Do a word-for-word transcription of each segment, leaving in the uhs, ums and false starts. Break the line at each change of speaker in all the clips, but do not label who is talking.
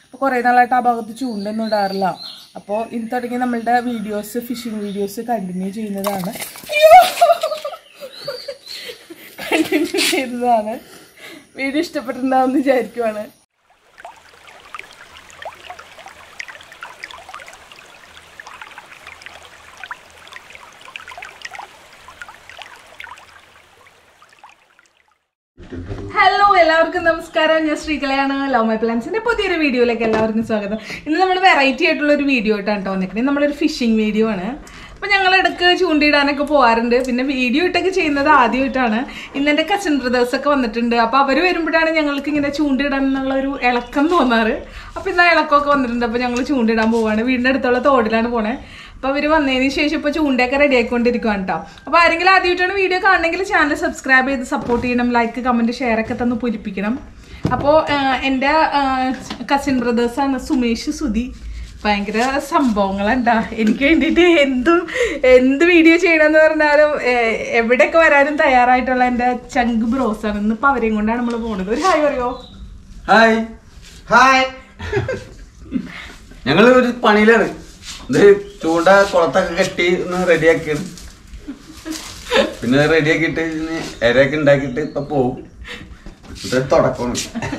അപ്പോൾ കുറേ നാളായിട്ട് ആ ഭാഗത്ത് ചൂണ്ടൊന്നും ഇടാറില്ല. അപ്പോൾ ഇനി തുടങ്ങി നമ്മളുടെ വീഡിയോസ് ഫിഷിംഗ് വീഡിയോസ് കണ്ടിന്യൂ ചെയ്യുന്നതാണ് കണ്ടിന്യൂ ചെയ്യുന്നതാണ് വീഡിയോ ഇഷ്ടപ്പെട്ടിട്ടുണ്ടാവുമെന്ന് വിചാരിക്കുവാണ്. ഹലോ, എല്ലാവർക്കും നമസ്കാരം. ഞാൻ ശ്രീകലയാണ്. ലവ് മൈ പ്ലാൻസിന്റെ പുതിയൊരു വീഡിയോയിലേക്ക് എല്ലാവർക്കും സ്വാഗതം. ഇന്ന് നമ്മൾ വെറൈറ്റി ആയിട്ടുള്ള ഒരു വീഡിയോ ആയിട്ടാണ് കേട്ടോ വന്നിരിക്കുന്നത്. നമ്മളൊരു ഫിഷിംഗ് വീഡിയോ ആണ്. അപ്പോൾ ഞങ്ങൾ ഇടയ്ക്ക് ചൂണ്ടിയിടാനൊക്കെ പോകാറുണ്ട്. പിന്നെ വീഡിയോ ഇട്ടൊക്കെ ചെയ്യുന്നത് ആദ്യമായിട്ടാണ്. ഇന്ന് എൻ്റെ കസിൻ ബ്രദേഴ്സൊക്കെ വന്നിട്ടുണ്ട്. അപ്പോൾ അവർ വരുമ്പോഴാണ് ഞങ്ങൾക്ക് ഇങ്ങനെ ചൂണ്ടിയിടാൻ എന്നുള്ള ഒരു ഇളക്കം തോന്നാറ്. അപ്പോൾ ഇന്ന് ആ ഇളക്കമൊക്കെ വന്നിട്ടുണ്ട്. അപ്പോൾ ഞങ്ങൾ ചൂണ്ടിടാൻ പോവാണ്. വീടിൻ്റെ അടുത്തുള്ള തോടിലാണ് പോണേ. അപ്പോൾ അവർ വന്നതിന് ശേഷം ഇപ്പോൾ ചൂണ്ടയൊക്കെ റെഡി ആയിക്കൊണ്ടിരിക്കുകയാണ് കേട്ടോ. അപ്പോൾ ആരെങ്കിലും ആദ്യമായിട്ടാണ് വീഡിയോ കാണണമെങ്കിൽ ചാനൽ സബ്സ്ക്രൈബ് ചെയ്ത് സപ്പോർട്ട് ചെയ്യണം. ലൈക്ക്, കമൻറ്റ്, ഷെയർ ഒക്കെ തന്ന് പൂരിപ്പിക്കണം. അപ്പോൾ എൻ്റെ കസിൻ ബ്രദേഴ്സാണ് സുമേഷ്, സുധി. ഭയങ്കര സംഭവങ്ങളുണ്ടാ. എനിക്ക് വേണ്ടിയിട്ട് എന്തും എന്ത് വീഡിയോ ചെയ്യണമെന്ന് പറഞ്ഞാലും എവിടെയൊക്കെ വരാനും തയ്യാറായിട്ടുള്ള എൻ്റെ ചങ്ക് ബ്രോസാണ്. ഇന്നിപ്പോൾ അവരെയും കൊണ്ടാണ് നമ്മൾ പോകുന്നത്. ഒരു ഹായ് പറയോ?
Hi hi. ഞങ്ങൾ ഒരു പണിയിലാണ്. ഇത് ചൂണ്ട കുളത്തൊക്കെ കെട്ടി ഒന്ന് റെഡിയാക്കിയാണ്. പിന്നെ റെഡിയാക്കിയിട്ട് ഇരയൊക്കെ ഉണ്ടാക്കിയിട്ട് ഇപ്പൊ പോവും. ഇതൊരു തുടക്കമാണ്.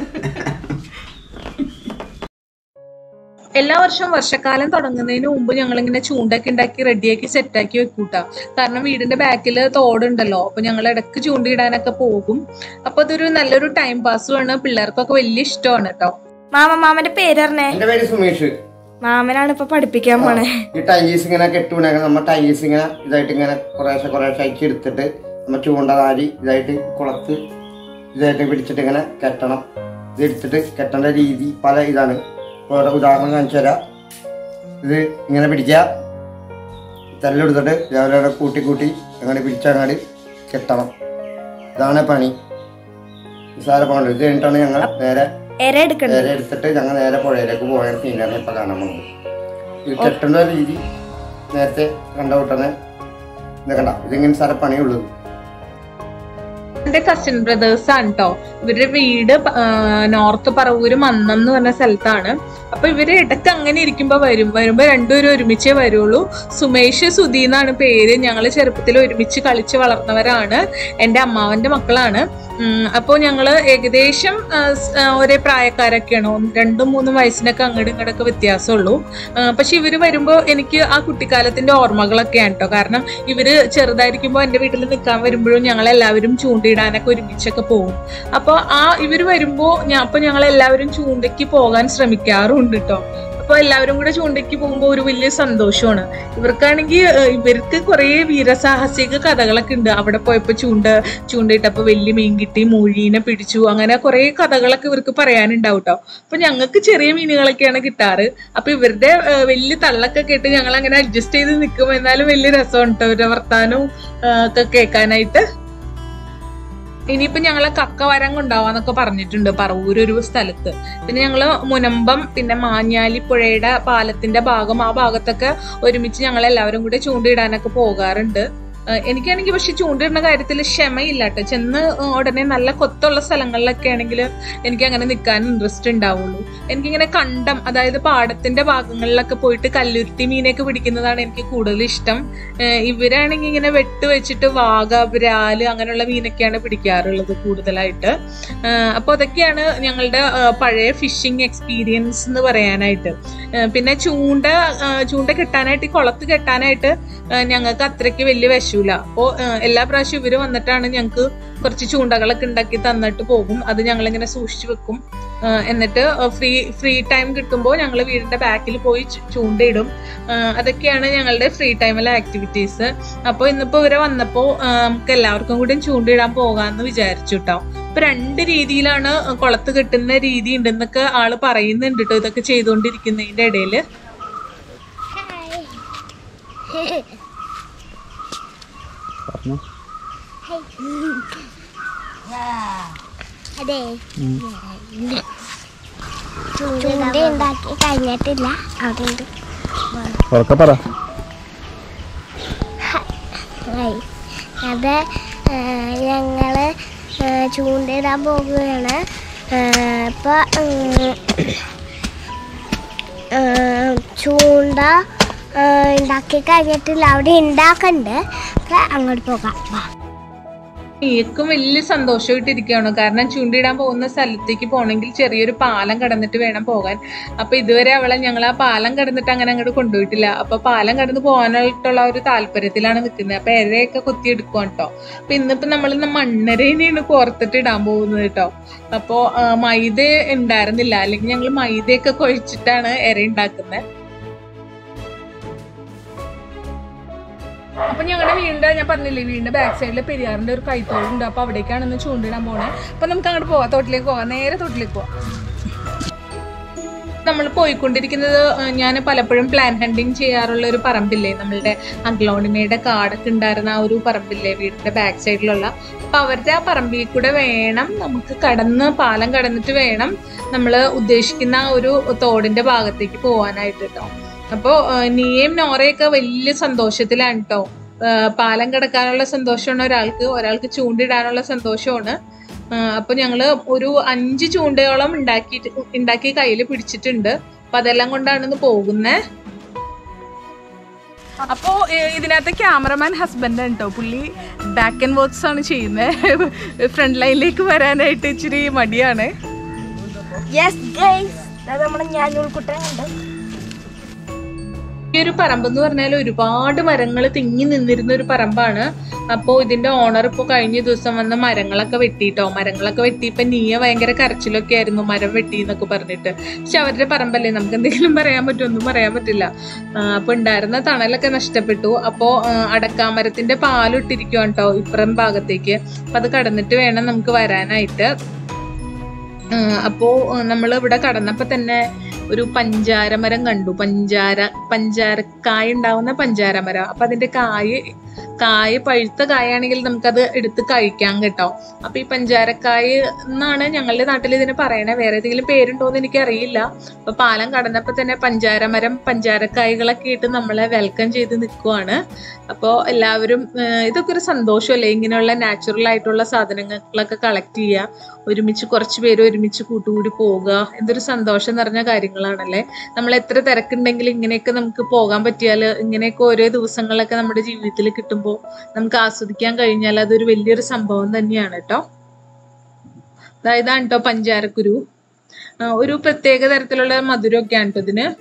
എല്ലാ വർഷവും വർഷക്കാലം തുടങ്ങുന്നതിന് മുമ്പ് ഞങ്ങളിങ്ങനെ ചൂണ്ടൊക്കെ ഉണ്ടാക്കി റെഡിയാക്കി സെറ്റാക്കി വെക്കൂട്ടാ. കാരണം വീടിന്റെ ബാക്കിൽ തോടുണ്ടല്ലോ. അപ്പൊ ഞങ്ങൾ ഇടയ്ക്ക് ചൂണ്ടിയിടാനൊക്കെ പോകും. അപ്പൊ അതൊരു നല്ലൊരു ടൈം പാസുമാണ്. പിള്ളേർക്കൊക്കെ വലിയ ഇഷ്ടമാണ് കേട്ടോ.
മാമ മാമന്റെ പേര് പറഞ്ഞേ?
എന്റെ പേര് സുമേഷ്.
മാമനാണ് ഇപ്പൊ പഠിപ്പിക്കാൻ പോണേ.
ഈ ടൈലീസ് ഇങ്ങനെ കെട്ടുണ്ടാക്കണം. നമ്മ ടൈലീസ് ഇങ്ങനെ ഇതായിട്ട് ഇങ്ങനെ കുറേശ്ശെ കുറേശ്ശെ അയക്കി എടുത്തിട്ട് നമ്മ ചൂണ്ട നാരി ഇതായിട്ട് കുളത്ത് ഇതായിട്ട് പിടിച്ചിട്ട് ഇങ്ങനെ കെട്ടണം. ഇത് എടുത്തിട്ട് കെട്ടേണ്ട രീതി പല ഇതാണ്. ഓരോ ഉദാഹരണം കാണിച്ചു തരാം. ഇത് ഇങ്ങനെ പിടിക്കുക, തെല്ലെടുത്തിട്ട് രാവിലെ കൂട്ടി കൂട്ടി അങ്ങനെ പിടിച്ചങ്ങാട് കെട്ടണം. ഇതാണ് പണി. നിസ്സാര പണി. ഇത് കഴിഞ്ഞിട്ടാണ് ഞങ്ങൾ നേരെ ഇര എടുത്തിട്ട് ഞങ്ങൾ നേരെ പുഴയിലേക്ക് പോയ സീനാണ് ഇപ്പൊ കാണാൻ പോകുന്നത്. ഇത് കെട്ടേണ്ട രീതി നേരത്തെ കണ്ട കൂട്ടനെ ഇത് കണ്ട. ഇതിങ്ങനെ സാര പണിയുള്ളത്.
എന്റെ കസിൻ ബ്രദേഴ്സ് ആണ് കേട്ടോ. ഇവരുടെ വീട് നോർത്ത് പറവൂര് മന്നം എന്ന് പറഞ്ഞ സ്ഥലത്താണ്. അപ്പൊ ഇവര് ഇടയ്ക്ക് അങ്ങനെ ഇരിക്കുമ്പോ വരും. വരുമ്പോ രണ്ടുപേരും ഒരുമിച്ചേ വരുള്ളൂ. സുമേഷ്, സുധി എന്നാണ് പേര്. ഞങ്ങള് ചെറുപ്പത്തിൽ ഒരുമിച്ച് കളിച്ച് വളർന്നവരാണ്. എൻ്റെ അമ്മാവന്റെ മക്കളാണ്. അപ്പോൾ ഞങ്ങള് ഏകദേശം ഒരേ പ്രായക്കാരൊക്കെയാണ്. രണ്ടും മൂന്നും വയസ്സിനൊക്കെ അങ്ങോട്ടും ഇങ്ങോട്ടൊക്കെ വ്യത്യാസമുള്ളൂ. പക്ഷെ ഇവര് വരുമ്പോ എനിക്ക് ആ കുട്ടിക്കാലത്തിന്റെ ഓർമ്മകളൊക്കെയാണ് കേട്ടോ. കാരണം ഇവര് ചെറുതായിരിക്കുമ്പോ എൻ്റെ വീട്ടിൽ നിൽക്കാൻ വരുമ്പോഴും ഞങ്ങളെല്ലാവരും ചൂണ്ടിയിടാനൊക്കെ ഒരുമിച്ചൊക്കെ പോകും. അപ്പൊ ആ ഇവര് വരുമ്പോ ഞാൻ അപ്പൊ ഞങ്ങളെല്ലാവരും ചൂണ്ടയ്ക്ക് പോകാൻ ശ്രമിക്കാറുണ്ട് കേട്ടോ. അപ്പൊ എല്ലാവരും കൂടെ ചൂണ്ടയ്ക്ക് പോകുമ്പോൾ ഒരു വലിയ സന്തോഷമാണ്. ഇവർക്കാണെങ്കിൽ ഇവർക്ക് കുറെ വീരസാഹസിക കഥകളൊക്കെ ഉണ്ട്. അവിടെ പോയപ്പോ ചൂണ്ട ചൂണ്ടയിട്ടപ്പോ വലിയ മീൻ കിട്ടി, മൂഴീനെ പിടിച്ചു, അങ്ങനെ കുറെ കഥകളൊക്കെ ഇവർക്ക് പറയാനുണ്ടാവും കേട്ടോ. അപ്പൊ ഞങ്ങൾക്ക് ചെറിയ മീനുകളൊക്കെയാണ് കിട്ടാറ്. അപ്പൊ ഇവരുടെ വലിയ തള്ളൊക്കെ കേട്ട് ഞങ്ങൾ അങ്ങനെ അഡ്ജസ്റ്റ് ചെയ്ത് നിൽക്കും. എന്നാലും വലിയ രസമാണ് കേട്ടോ ഇവരുടെ വർത്താനവും ഒക്കെ കേൾക്കാനായിട്ട്. ഇനിയിപ്പോ ഞങ്ങളെ കക്കവരം കൊണ്ടാവാന്നൊക്കെ പറഞ്ഞിട്ടുണ്ട് പറവൂര് ഒരു സ്ഥലത്ത്. പിന്നെ ഞങ്ങള് മുനമ്പം പിന്നെ മാഞ്ഞാലിപ്പുഴയുടെ പാലത്തിന്റെ ഭാഗം ആ ഭാഗത്തൊക്കെ ഒരുമിച്ച് ഞങ്ങൾ എല്ലാവരും കൂടെ ചൂണ്ടിയിടാനൊക്കെ പോകാറുണ്ട്. എനിക്കാണെങ്കിൽ പക്ഷെ ചൂണ്ടിടുന്ന കാര്യത്തിൽ ക്ഷമയില്ല കേട്ടോ. ചെന്ന് ഉടനെ നല്ല കൊത്തുള്ള സ്ഥലങ്ങളിലൊക്കെ ആണെങ്കിൽ എനിക്ക് അങ്ങനെ നിൽക്കാൻ ഇൻട്രസ്റ്റ് ഉണ്ടാവുള്ളൂ. എനിക്കിങ്ങനെ കണ്ടം, അതായത് പാടത്തിന്റെ ഭാഗങ്ങളിലൊക്കെ പോയിട്ട് കല്ലുരുട്ടി മീനൊക്കെ പിടിക്കുന്നതാണ് എനിക്ക് കൂടുതൽ ഇഷ്ടം. ഇവരാണെങ്കിൽ ഇങ്ങനെ വെട്ട് വെച്ചിട്ട് വാഗ, ബ്രാല് അങ്ങനെയുള്ള മീനൊക്കെയാണ് പിടിക്കാറുള്ളത് കൂടുതലായിട്ട്. അപ്പോൾ അതൊക്കെയാണ് ഞങ്ങളുടെ പഴയ ഫിഷിംഗ് എക്സ്പീരിയൻസ് എന്ന് പറയാനായിട്ട്. പിന്നെ ചൂണ്ട ചൂണ്ട കെട്ടാനായിട്ട് ഈ കുളത്ത് കെട്ടാനായിട്ട് ഞങ്ങൾക്ക് അത്രയ്ക്ക് വലിയ വിഷമില്ല. അപ്പോൾ എല്ലാ പ്രാവശ്യവും ഇവര് വന്നിട്ടാണ് ഞങ്ങൾക്ക് കുറച്ച് ചൂണ്ടകളൊക്കെ ഉണ്ടാക്കി തന്നിട്ട് പോകും. അത് ഞങ്ങളിങ്ങനെ സൂക്ഷിച്ചു വെക്കും. എന്നിട്ട് ഫ്രീ ഫ്രീ ടൈം കിട്ടുമ്പോൾ ഞങ്ങൾ വീടിന്റെ ബാക്കിൽ പോയി ചൂണ്ടയിടും. അതൊക്കെയാണ് ഞങ്ങളുടെ ഫ്രീ ടൈമിലെ ആക്ടിവിറ്റീസ്. അപ്പോൾ ഇന്നിപ്പോൾ ഇവരെ വന്നപ്പോൾ നമുക്ക് എല്ലാവർക്കും കൂടി ചൂണ്ടയിടാൻ പോകാമെന്ന് വിചാരിച്ചു കേട്ടോ. ഇപ്പൊ രണ്ട് രീതിയിലാണ് കുളത്ത് കെട്ടുന്ന രീതി ഉണ്ടെന്നൊക്കെ ആള് പറയുന്നുണ്ട് കേട്ടോ ഇതൊക്കെ ചെയ്തുകൊണ്ടിരിക്കുന്നതിന്റെ ഇടയില്.
അതെ, ചൂണ്ട ഉണ്ടാക്കി കഴിഞ്ഞിട്ടില്ല. അവിടെ അത് ഞങ്ങള് ചൂണ്ടയിടാൻ പോകുകയാണ്. ഇപ്പൊ ചൂണ്ട ഉണ്ടാക്കി കഴിഞ്ഞിട്ടില്ല, അവിടെ ഉണ്ടാക്കണ്ട്. അങ്ങോട്ട് പോകാം.
നീക്കും വലിയ സന്തോഷമായിട്ടിരിക്കുകയാണ്. കാരണം ചൂണ്ടിടാൻ പോകുന്ന സ്ഥലത്തേക്ക് പോകണമെങ്കിൽ ചെറിയൊരു പാലം കടന്നിട്ട് വേണം പോകാൻ. അപ്പൊ ഇതുവരെ അവളെ ഞങ്ങൾ ആ പാലം കടന്നിട്ട് അങ്ങനെ അങ്ങോട്ട് കൊണ്ടുപോയിട്ടില്ല. അപ്പൊ പാലം കടന്ന് പോകാനായിട്ടുള്ള ഒരു താല്പര്യത്തിലാണ് നിൽക്കുന്നത്. അപ്പൊ ഇരയൊക്കെ കൊത്തിയെടുക്കും കേട്ടോ. അപ്പൊ ഇന്നിപ്പോ നമ്മൾ മണ്ണരേനെയാണ് കോർത്തിട്ട് ഇടാൻ പോകുന്നത് കേട്ടോ. അപ്പോ മൈദ ഉണ്ടായിരുന്നില്ല, അല്ലെങ്കിൽ ഞങ്ങൾ മൈദയൊക്കെ കുഴച്ചിട്ടാണ് ഇര ഉണ്ടാക്കുന്നത്. അപ്പൊ ഞങ്ങളുടെ വീടിന്റെ, ഞാൻ പറഞ്ഞില്ലേ, വീടിന്റെ ബാക്ക് സൈഡിൽ പെരിയാറിന്റെ ഒരു കൈത്തോടുണ്ട്. അപ്പൊ അവിടേക്കാണ് ഇന്ന് ചൂണ്ടിടാൻ പോണേ. അപ്പൊ നമുക്ക് അങ്ങോട്ട് പോവാം, തോട്ടിലേക്ക് പോവാം, നേരെ തോട്ടിലേക്ക് പോവാം. നമ്മൾ പോയിക്കൊണ്ടിരിക്കുന്നത്, ഞാൻ പലപ്പോഴും പ്ലാൻ ഹണ്ടിങ് ചെയ്യാറുള്ള ഒരു പറമ്പില്ലേ, നമ്മളുടെ അഗ്ലോണിമയുടെ കാടൊക്കെ ഉണ്ടായിരുന്ന ആ ഒരു പറമ്പില്ലേ വീടിന്റെ ബാക്ക് സൈഡിലുള്ള. അപ്പൊ അവരുടെ ആ പറമ്പിൽ കൂടെ വേണം നമുക്ക് കടന്ന്, പാലം കടന്നിട്ട് വേണം നമ്മൾ ഉദ്ദേശിക്കുന്ന ആ ഒരു തോടിന്റെ ഭാഗത്തേക്ക് പോകാനായിട്ട് കേട്ടോ. അപ്പോ നീയും നോറയൊക്കെ വലിയ സന്തോഷത്തിലാണ് കേട്ടോ. പാലം കിടക്കാനുള്ള സന്തോഷമാണ് ഒരാൾക്ക്, ഒരാൾക്ക് ചൂണ്ടിടാനുള്ള സന്തോഷമാണ്. അപ്പൊ ഞങ്ങള് ഒരു അഞ്ച് ചൂണ്ടയോളം ഉണ്ടാക്കിയിട്ട് ഉണ്ടാക്കി കയ്യിൽ പിടിച്ചിട്ടുണ്ട്. അപ്പൊ അതെല്ലാം കൊണ്ടാണ് ഇന്ന് പോകുന്നേ. അപ്പോ ഇതിനകത്ത് ക്യാമറമാൻ ഹസ്ബൻഡ് ആണ് കേട്ടോ. പുള്ളി ബാക്ക് ആൻഡ് വർക്ക്സ് ആണ് ചെയ്യുന്നത്. ഫ്രണ്ട് ലൈനിലേക്ക് വരാനായിട്ട് ഇച്ചിരി മടിയാണ്. ഈ ഒരു പറമ്പ് എന്ന് പറഞ്ഞാൽ ഒരുപാട് മരങ്ങൾ തിങ്ങി നിന്നിരുന്ന ഒരു പറമ്പാണ്. അപ്പോൾ ഇതിന്റെ ഓണർ ഇപ്പോൾ കഴിഞ്ഞ ദിവസം വന്ന് മരങ്ങളൊക്കെ വെട്ടിട്ടോ. മരങ്ങളൊക്കെ വെട്ടിയപ്പോ നീയ ഭയങ്കര കരച്ചിലൊക്കെ ആയിരുന്നു, മരം വെട്ടി എന്നൊക്കെ പറഞ്ഞിട്ട്. പക്ഷെ അവരുടെ പറമ്പല്ലേ, നമുക്ക് എന്തെങ്കിലും പറയാൻ പറ്റും? ഒന്നും പറയാൻ പറ്റില്ല. അപ്പൊ ഉണ്ടായിരുന്ന തണലൊക്കെ നഷ്ടപ്പെട്ടു. അപ്പോ അടക്കാമരത്തിന്റെ പാലിട്ടിരിക്കുവാണ് കേട്ടോ ഇപ്പുറം ഭാഗത്തേക്ക്. അപ്പൊ അത് കടന്നിട്ട് വേണം നമുക്ക് വരാനായിട്ട്. അപ്പോ നമ്മൾ ഇവിടെ കടന്നപ്പോ തന്നെ ഒരു പഞ്ചാരമരം കണ്ടു. പഞ്ചാര പഞ്ചാരക്കായ ഉണ്ടാവുന്ന പഞ്ചാരമരം. അപ്പൊ അതിന്റെ കായ് കായ് പഴുത്ത കായാണെങ്കിൽ നമുക്കത് എടുത്ത് കഴിക്കാം കേട്ടോ. അപ്പൊ ഈ പഞ്ചാരക്കായ എന്നാണ് ഞങ്ങളുടെ നാട്ടിൽ ഇതിന് പറയണേ. വേറെ ഏതെങ്കിലും പേരുണ്ടോന്ന് എനിക്കറിയില്ല. അപ്പൊ പാലം കടന്നപ്പോ തന്നെ പഞ്ചാരമരം പഞ്ചാരക്കായകളൊക്കെ ഇട്ട് നമ്മളെ വെൽക്കം ചെയ്ത് നിൽക്കുവാണ്. അപ്പോൾ എല്ലാവരും, ഇതൊക്കെ ഒരു സന്തോഷമല്ലേ, ഇങ്ങനെയുള്ള നാച്ചുറൽ ആയിട്ടുള്ള സാധനങ്ങളൊക്കെ കളക്ട് ചെയ്യുക, ഒരുമിച്ച് കുറച്ച് പേര് ഒരുമിച്ച് കൂട്ടുകൂടി പോകുക. എന്തൊരു സന്തോഷം നിറഞ്ഞ കാര്യങ്ങളാണല്ലേ. നമ്മൾ എത്ര തിരക്കുണ്ടെങ്കിലും ഇങ്ങനെയൊക്കെ നമുക്ക് പോകാൻ പറ്റിയാൽ, ഇങ്ങനെയൊക്കെ ഓരോ ദിവസങ്ങളൊക്കെ നമ്മുടെ ജീവിതത്തിൽ കിട്ടുമ്പോൾ നമുക്ക് ആസ്വദിക്കാൻ കഴിഞ്ഞാൽ അതൊരു വലിയൊരു സംഭവം തന്നെയാണ് കേട്ടോ. അതായതാണ് കേട്ടോ പഞ്ചാരക്കുരു. ഒരു പ്രത്യേക തരത്തിലുള്ള മധുരമൊക്കെയാണ് കേട്ടോ ഇതിന്.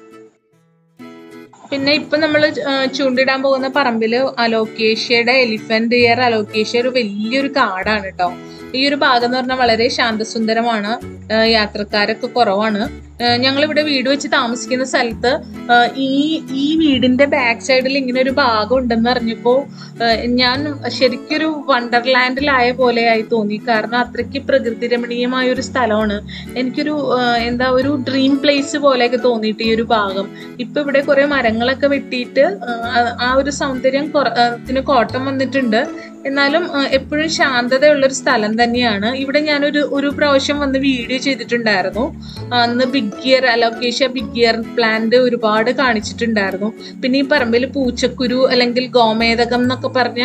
പിന്നെ ഇപ്പൊ നമ്മൾ ചൂണ്ടിടാൻ പോകുന്ന പറമ്പില് അലോക്കേഷ്യയുടെ എലിഫന്റ് ഇയർ അലോക്കേഷ്യ ഒരു വലിയൊരു കാടാണ് കേട്ടോ. ഈ ഒരു ഭാഗം എന്ന് പറഞ്ഞാൽ വളരെ ശാന്തസുന്ദരമാണ്, യാത്രക്കാരൊക്കെ കുറവാണ്. ഞങ്ങളിവിടെ വീട് വെച്ച് താമസിക്കുന്ന സ്ഥലത്ത് ഈ ഈ വീടിന്റെ ബാക്ക് സൈഡിൽ ഇങ്ങനെ ഒരു ഭാഗം ഉണ്ടെന്ന് അറിഞ്ഞപ്പോ ഞാൻ ശരിക്കൊരു വണ്ടർലാൻഡിലായ പോലെയായി തോന്നി. കാരണം അത്രയ്ക്ക് പ്രകൃതി രമണീയമായ ഒരു സ്ഥലമാണ്. എനിക്കൊരു എന്താ ഒരു ഡ്രീം പ്ലേസ് പോലെയൊക്കെ തോന്നിയിട്ട് ഈ ഒരു ഭാഗം. ഇപ്പൊ ഇവിടെ കുറെ മരങ്ങളൊക്കെ വെട്ടിയിട്ട് ആ ഒരു സൗന്ദര്യം ത്തിന് കോട്ടം വന്നിട്ടുണ്ട്. എന്നാലും എപ്പോഴും ശാന്തതയുള്ളൊരു സ്ഥലം തന്നെയാണ്. ഇവിടെ ഞാനൊരു ഒരു പ്രാവശ്യം വന്ന് വീഡിയോ ചെയ്തിട്ടുണ്ടായിരുന്നു. അന്ന് big ear alocasia big ear plant ഒരുപാട് കാണിച്ചിട്ടുണ്ടായിരുന്നു. പിന്നെ ഈ പറമ്പിൽ പൂച്ചക്കുരു അല്ലെങ്കിൽ ഗോമേതകം എന്നൊക്കെ പറഞ്ഞ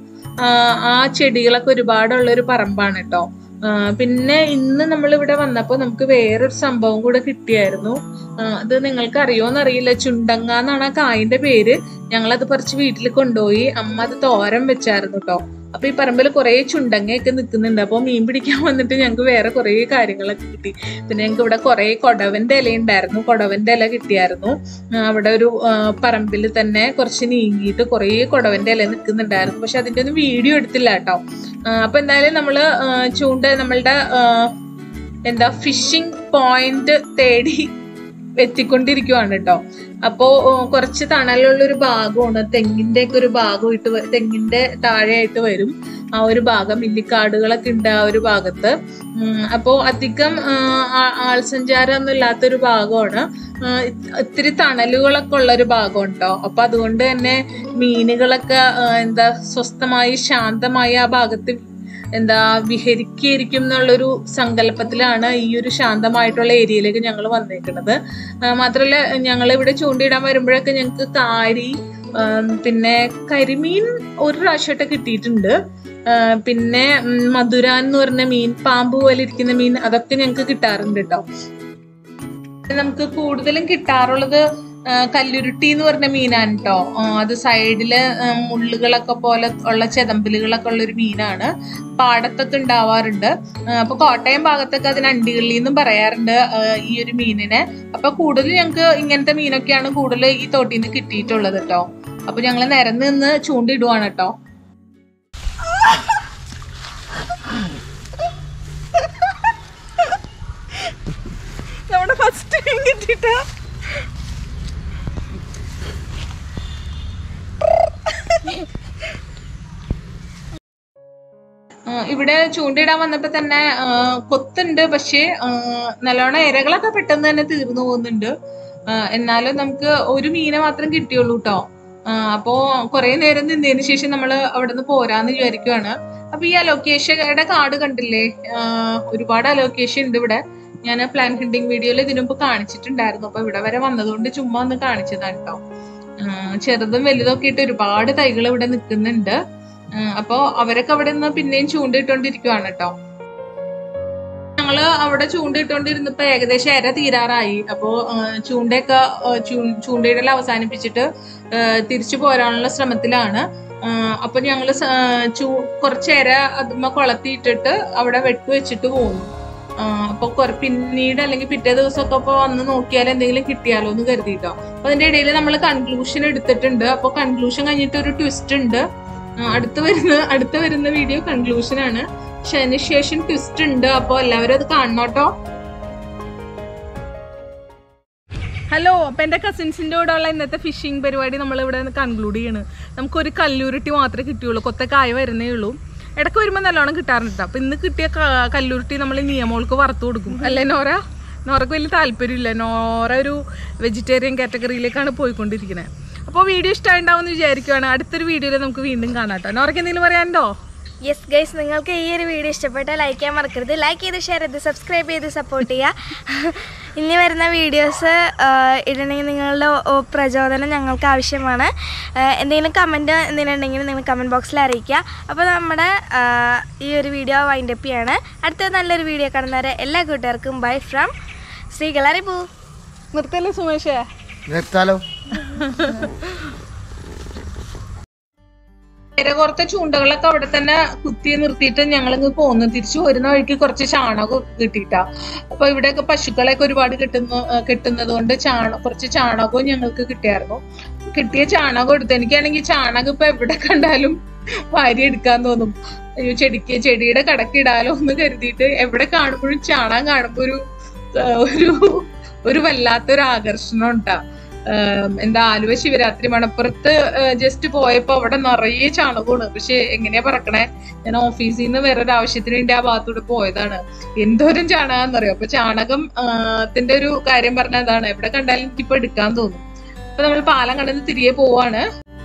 ആ ചെടികളൊക്കെ ഒരുപാടുള്ളൊരു പറമ്പാണ് കേട്ടോ. പിന്നെ ഇന്ന് നമ്മൾ ഇവിടെ വന്നപ്പോൾ നമുക്ക് വേറൊരു സംഭവം കൂടെ കിട്ടിയായിരുന്നു. അത് നിങ്ങൾക്ക് അറിയോന്നറിയില്ല. ചുണ്ടങ്ങ എന്നാണ് ആ കായിന്റെ പേര്. ഞങ്ങളത് പറിച്ച് വീട്ടിൽ കൊണ്ടുപോയി. അമ്മ അത് തോരൻ വെച്ചായിരുന്നു കേട്ടോ. അപ്പൊ ഈ പറമ്പിൽ കുറെ ചുണ്ടങ്ങയൊക്കെ നിൽക്കുന്നുണ്ട്. അപ്പോൾ മീൻ പിടിക്കാൻ വന്നിട്ട് ഞങ്ങൾക്ക് വേറെ കുറെ കാര്യങ്ങളൊക്കെ കിട്ടി. പിന്നെ ഞങ്ങൾക്ക് ഇവിടെ കുറെ കൊടവന്റെ ഇല ഉണ്ടായിരുന്നു. കൊടവന്റെ ഇല കിട്ടിയായിരുന്നു. അവിടെ ഒരു പറമ്പിൽ തന്നെ കുറച്ച് നീങ്ങിയിട്ട് കുറെ കൊടവന്റെ ഇല നിൽക്കുന്നുണ്ടായിരുന്നു. പക്ഷെ അതിന്റെ ഒന്നും വീഡിയോ എടുത്തില്ല കേട്ടോ. അപ്പൊ എന്തായാലും നമ്മള് ചൂണ്ട നമ്മളുടെ എന്താ ഫിഷിംഗ് പോയിന്റ് തേടി എത്തിക്കൊണ്ടിരിക്കുവാണ് കേട്ടോ. അപ്പോ കുറച്ച് തണലുള്ളൊരു ഭാഗമാണ്, തെങ്ങിന്റെ ഒക്കെ ഒരു ഭാഗമായിട്ട്, തെങ്ങിന്റെ താഴെയായിട്ട് വരും ആ ഒരു ഭാഗം. ഇല്ലിക്കാടുകളൊക്കെ ഉണ്ട് ആ ഒരു ഭാഗത്ത്. അപ്പോ അധികം ആൾസഞ്ചാരം ഒന്നും ഇല്ലാത്തൊരു ഭാഗമാണ്. ഇത്തിരി തണലുകളൊക്കെ ഉള്ളൊരു ഭാഗം കേട്ടോ. അപ്പൊ അതുകൊണ്ട് തന്നെ മീനുകളൊക്കെ എന്താ സ്വസ്ഥമായി ശാന്തമായി ആ ഭാഗത്ത് എന്താ വിഹരിക്കായിരിക്കും എന്നുള്ളൊരു സങ്കല്പത്തിലാണ് ഈ ഒരു ശാന്തമായിട്ടുള്ള ഏരിയയിലേക്ക് ഞങ്ങൾ വന്നേക്കുന്നത്. മാത്രമല്ല ഞങ്ങൾ ഇവിടെ ചൂണ്ടിയിടാൻ വരുമ്പോഴൊക്കെ ഞങ്ങൾക്ക് കാരി, പിന്നെ കരിമീൻ ഒരു പ്രാവശ്യമായിട്ട് കിട്ടിയിട്ടുണ്ട്. പിന്നെ മധുര എന്ന് പറഞ്ഞ മീൻ, പാമ്പ് പോലെ ഇരിക്കുന്ന മീൻ, അതൊക്കെ ഞങ്ങൾക്ക് കിട്ടാറുണ്ട് കേട്ടോ. നമുക്ക് കൂടുതലും കിട്ടാറുള്ളത് കല്ലുരുട്ടി എന്ന് പറഞ്ഞ മീനാണ് കേട്ടോ. അത് സൈഡില് മുള്ളുകളൊക്കെ പോലെ ഉള്ള ചെതമ്പലുകളൊക്കെ ഉള്ള ഒരു മീനാണ്. പാടത്തൊക്കെ ഉണ്ടാവാറുണ്ട്. അപ്പൊ കോട്ടയം ഭാഗത്തൊക്കെ അതിന് അണ്ടികള്ളി എന്നും പറയാറുണ്ട് ഈ ഒരു മീനിനെ. അപ്പൊ കൂടുതൽ ഞങ്ങക്ക് ഇങ്ങനത്തെ മീനൊക്കെയാണ് കൂടുതൽ ഈ തോട്ടിൽ നിന്ന് കിട്ടിയിട്ടുള്ളത് കേട്ടോ. അപ്പൊ ഞങ്ങള് നിരന്ന് നിന്ന് ചൂണ്ടിടുവാണ് കേട്ടോ. നമ്മുടെ ഫസ്റ്റ് മീൻ കിട്ടിട്ട ഇവിടെ ചൂണ്ടിടാൻ വന്നപ്പോ തന്നെ കൊത്തുണ്ട്. പക്ഷെ നല്ലോണം ഇരകളൊക്കെ പെട്ടെന്ന് തന്നെ തീർന്നു പോകുന്നുണ്ട്. എന്നാലും നമുക്ക് ഒരു മീനെ മാത്രം കിട്ടിയുള്ളൂ കേട്ടോ. അപ്പോ കുറെ നേരം നിന്നതിന് ശേഷം നമ്മള് അവിടെ നിന്ന് പോരാന്ന് വിചാരിക്കുവാണ്. അപ്പൊ ഈ അലോക്കേഷയുടെ കാർഡ് കണ്ടില്ലേ, ഒരുപാട് അലോക്കേഷൻ ഉണ്ട് ഇവിടെ. ഞാൻ പ്ലാൻ ഹണ്ടിങ് വീഡിയോയിൽ ഇതിനു മുമ്പ് കാണിച്ചിട്ടുണ്ടായിരുന്നു. അപ്പൊ ഇവിടെ വരെ വന്നതുകൊണ്ട് ചുമ്മാ ഒന്ന് കാണിച്ചതാണ് കേട്ടോ. ചെറുതും വലുതൊക്കെ ഇട്ട് ഒരുപാട് തൈകൾ ഇവിടെ നിൽക്കുന്നുണ്ട്. അപ്പൊ അവരൊക്കെ അവിടെ നിന്ന് പിന്നെയും ചൂണ്ടിട്ടോണ്ടിരിക്കുവാണ് കേട്ടോ. ഞങ്ങള് അവിടെ ചൂണ്ടിട്ടോണ്ടിരുന്നപ്പോ ഏകദേശം ഇര തീരാറായി. അപ്പോ ചൂണ്ടയൊക്കെ ചൂണ്ടയിടൽ അവസാനിപ്പിച്ചിട്ട് തിരിച്ചു പോരാനുള്ള ശ്രമത്തിലാണ്. അപ്പൊ ഞങ്ങള് ചൂ കുറച്ചേര അതുമ്മ കൊളത്തിയിട്ടിട്ട് അവിടെ വെട്ട് വെച്ചിട്ട് പോകുന്നു. അപ്പൊ പിന്നീട് അല്ലെങ്കിൽ പിറ്റേ ദിവസമൊക്കെ ഇപ്പൊ വന്ന് നോക്കിയാൽ എന്തെങ്കിലും കിട്ടിയാലോ എന്ന് കരുതിട്ടോ. അപ്പൊ അതിന്റെ ഇടയിൽ നമ്മൾ കൺക്ലൂഷൻ എടുത്തിട്ടുണ്ട്. അപ്പൊ കൺക്ലൂഷൻ കഴിഞ്ഞിട്ട് ഒരു ട്വിസ്റ്റ് ഉണ്ട്. അടുത്ത് വരുന്ന അടുത്ത് വരുന്ന വീഡിയോ കൺക്ലൂഷൻ ആണ്. പക്ഷെ അതിന് ശേഷം ട്വിസ്റ്റ് ഉണ്ട്. അപ്പൊ എല്ലാവരും അത് കാണണോട്ടോ. ഹലോ, അപ്പൊ എന്റെ കസിൻസിന്റെ കൂടെ ഉള്ള ഇന്നത്തെ ഫിഷിംഗ് പരിപാടി നമ്മൾ ഇവിടെ കൺക്ലൂഡ് ചെയ്യാണ്. നമുക്കൊരു കല്ലൂരുട്ടി മാത്രമേ കിട്ടിയുള്ളൂ. കൊത്തക്കായ വരുന്നേ ഉള്ളൂ. ഇടയ്ക്ക് വരുമ്പോൾ നല്ലോണം കിട്ടാറുണ്ട്. അപ്പൊ ഇന്ന് കിട്ടിയ കല്ലൂരുട്ടി നമ്മൾ നിയമോൾക്ക് വറുത്തു കൊടുക്കും. അല്ലേ നോറ? നോറക്ക് വലിയ താല്പര്യമില്ല. നോറ ഒരു വെജിറ്റേറിയൻ കാറ്റഗറിയിലേക്കാണ് പോയിക്കൊണ്ടിരിക്കുന്നത്. അപ്പോൾ വീഡിയോ ഇഷ്ടമായിട്ടുണ്ടാവുമെന്ന് വിചാരിക്കുകയാണ്. അടുത്തൊരു വീഡിയോയിൽ നമുക്ക് വീണ്ടും കാണാം കേട്ടോ. നോറയ്ക്ക് എന്തെങ്കിലും പറയാനുണ്ടോ?
യെസ് ഗൈസ്, നിങ്ങൾക്ക് ഈ ഒരു വീഡിയോ ഇഷ്ടപ്പെട്ടാൽ ലൈക്ക് ചെയ്യാൻ മറക്കരുത്. ലൈക്ക് ചെയ്ത് ഷെയർ ചെയ്ത് സബ്സ്ക്രൈബ് ചെയ്ത് സപ്പോർട്ട് ചെയ്യുക. ഇനി വരുന്ന വീഡിയോസ് ഇടണമെങ്കിൽ നിങ്ങളുടെ പ്രചോദനം ഞങ്ങൾക്ക് ആവശ്യമാണ്. എന്തെങ്കിലും കമൻറ്റ് എന്തെങ്കിലും ഉണ്ടെങ്കിൽ നിങ്ങൾ കമൻറ്റ് ബോക്സിൽ അറിയിക്കുക. അപ്പോൾ നമ്മുടെ ഈ ഒരു വീഡിയോ വൈൻഡപ്പ് ചെയ്യാണ്. അടുത്ത നല്ലൊരു വീഡിയോ കാണുന്നവരെ എല്ലാ കൂട്ടുകാർക്കും ബൈ ഫ്രം ശ്രീകല റിബു.
നിർത്തല്ലേ സുമേഷേ?
നിർത്താലോ.
ഇരകോർത്ത ചൂണ്ടകളൊക്കെ അവിടെ തന്നെ കുത്തി നിർത്തിയിട്ട് ഞങ്ങളിങ്ങ് പോന്നു. തിരിച്ചു വരുന്ന വഴിക്ക് കുറച്ച് ചാണകം കിട്ടിയിട്ടാ. അപ്പൊ ഇവിടെയൊക്കെ പശുക്കളെയൊക്കെ ഒരുപാട് കിട്ടുന്ന കിട്ടുന്നത് കൊണ്ട് ചാണ കുറച്ച് ചാണകവും ഞങ്ങൾക്ക് കിട്ടിയായിരുന്നു. കിട്ടിയ ചാണകം എടുത്തു. എനിക്കാണെങ്കിൽ ചാണകം ഇപ്പൊ എവിടെ കണ്ടാലും വാരി എടുക്കാൻ തോന്നും. അയ്യോ, ചെടിക്ക് ചെടിയുടെ കടക്കിടാലോ എന്ന് കരുതിയിട്ട് എവിടെ കാണുമ്പോഴും ചാണകം കാണുമ്പോ ഒരു ഒരു ഒരു വല്ലാത്തൊരു ആകർഷണം ഉണ്ടാ. എന്താ ആലുവ ശിവരാത്രി മണപ്പുറത്ത് ജസ്റ്റ് പോയപ്പോ അവിടെ നിറയെ ചാണകമാണ്. പക്ഷെ എങ്ങനെയാ പറക്കണേ, ഞാൻ ഓഫീസിൽ നിന്ന് വേറൊരു ആവശ്യത്തിന് വേണ്ടി ആ ഭാഗത്തൂടെ പോയതാണ്. എന്തോരം ചാണകാന്നറിയോ. അപ്പൊ ചാണകം ത്തിന്റെ ഒരു കാര്യം പറഞ്ഞതാണ്, എവിടെ കണ്ടാലും എനിക്കിപ്പോ എടുക്കാൻ തോന്നും. അപ്പൊ നമ്മൾ പാലം കടന്ന് തിരികെ പോവാണ്.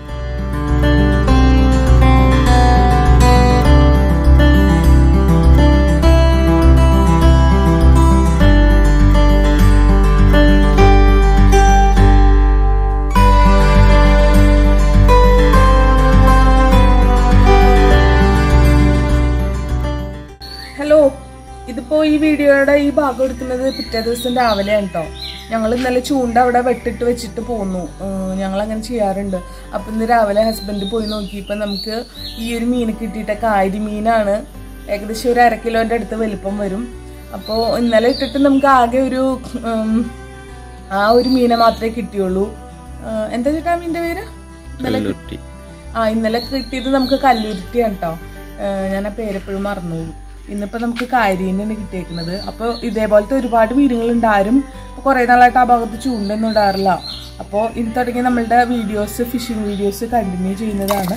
ഇതിപ്പോ ഈ വീഡിയോയുടെ ഈ ഭാഗം എടുക്കുന്നത് പിറ്റേ ദിവസം രാവിലെയാണ് കേട്ടോ. ഞങ്ങൾ ഇന്നലെ ചൂണ്ട അവിടെ വെട്ടിട്ട് വെച്ചിട്ട് പോന്നു. ഞങ്ങൾ അങ്ങനെ ചെയ്യാറുണ്ട്. അപ്പൊ ഇന്ന് രാവിലെ ഹസ്ബൻഡ് പോയി നോക്കിയപ്പോ നമുക്ക് ഈ ഒരു മീൻ കിട്ടിയിട്ട കാരി മീനാണ്. ഏകദേശം ഒരു അര കിലോന്റെ അടുത്ത് വലിപ്പം വരും. അപ്പോ ഇന്നലെ ഇട്ടിട്ട് നമുക്ക് ആകെ ഒരു ആ ഒരു മീനെ മാത്രമേ കിട്ടിയുള്ളൂ. എന്താ ചേട്ടാ മീൻ്റെ പേര്? ഇന്നലെ ആ ഇന്നലെ കിട്ടിയത് നമുക്ക് കല്ലുരുട്ടിയാണ് കേട്ടോ. ഞാൻ ആ പേരെപ്പോഴും മറന്നു. ഇന്നിപ്പോ നമുക്ക് കാരീനാണ് കിട്ടിയേക്കുന്നത്. അപ്പൊ ഇതേപോലത്തെ ഒരുപാട് മീനുകളുണ്ട്. ആരും കുറെ നാളായിട്ട് ആ ഭാഗത്ത് ചൂണ്ടൊന്നും ഇടാറില്ല. അപ്പോൾ ഇനി തുടങ്ങി നമ്മളുടെ വീഡിയോസ് ഫിഷിംഗ് വീഡിയോസ് കണ്ടിന്യൂ ചെയ്യുന്നതാണ്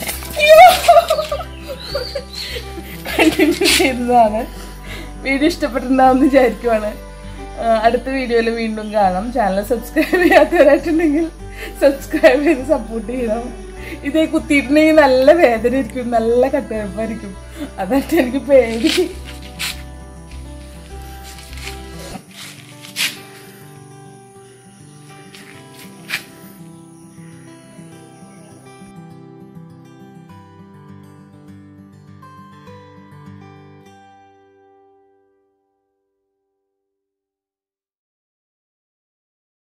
കണ്ടിന്യൂ ചെയ്യുന്നതാണ് വീഡിയോ ഇഷ്ടപ്പെട്ടിട്ടുണ്ടാവുമെന്ന് വിചാരിക്കുവാണ്. അടുത്ത വീഡിയോയിൽ വീണ്ടും കാണാം. ചാനൽ സബ്സ്ക്രൈബ് ചെയ്യാത്തവരായിട്ടുണ്ടെങ്കിൽ സബ്സ്ക്രൈബ് ചെയ്ത് സപ്പോർട്ട് ചെയ്യണം. ഇതേ കുത്തിയിട്ടുണ്ടെങ്കിൽ നല്ല വേദന ആയിരിക്കും, നല്ല കട്ടുകഴപ്പായിരിക്കും. അതായിട്ട് എനിക്ക് പേടി.